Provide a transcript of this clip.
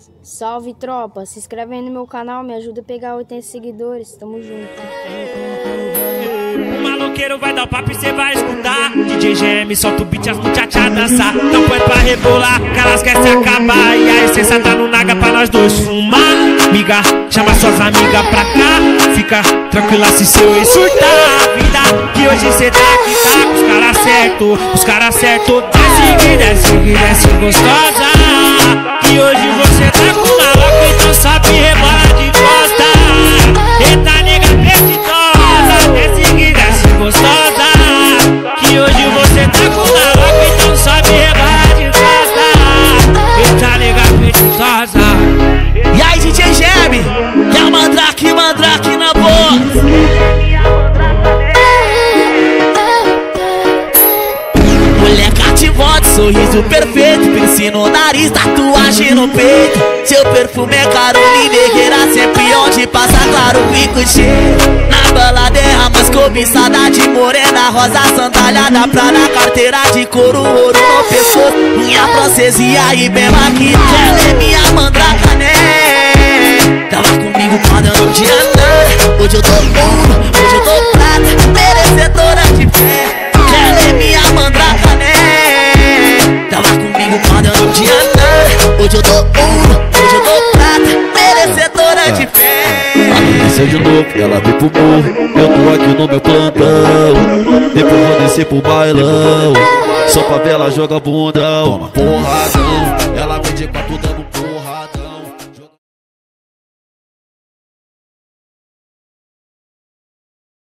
Salve, tropa, se inscreve aí no meu canal, me ajuda a pegar 80 seguidores, tamo junto. O maloqueiro vai dar o papo e cê vai escutar. DJ GM solta o beat, as muchachas dançar. Não põe pra rebolar, que elas querem se acabar. E a essência tá no naga pra nós dois fumar. Miga, chama suas amigas pra cá. Fica tranquila se seu ex surtar a vida. Que hoje cê tá aqui, tá com os caras certos. Os caras certos, desce gostosa. Que hoje você tá com maloca, então sabe rebolar de costa. Eita nega apetitosa, desce gostosa. Que hoje você tá com maloca, então sabe rebolar de costa. Eita nega apetitosa. E aí DJ Gem, que é o mandrake na voz. Mulher cativante, sorriso perfeito, piercing no nariz, tatuagem no peito. Seu perfume é carolinegueira, sempre onde passa claro fica o cheiro. Na balada é a mais cobiçada de morena, rosa sandália pra na carteira de couro, ouro no pescoço, unha francesa e aí bem maquiada. Ela é minha mandraka, né? Tava comigo quando eu não tinha nada. Hoje eu tô ouro, hoje eu tô prata, merecedora de fé. Ela é minha mandraka, né? Tava comigo quando eu não tinha nada. Hoje eu tô ouro, hoje eu tô prata, merecedora de fé. Ela desceu de novo, ela veio pro morro. Eu tô aqui no meu plantão. Depois vou descer pro bailão. Só pra ver ela joga bundão. Porradão, ela vem de quatro dando um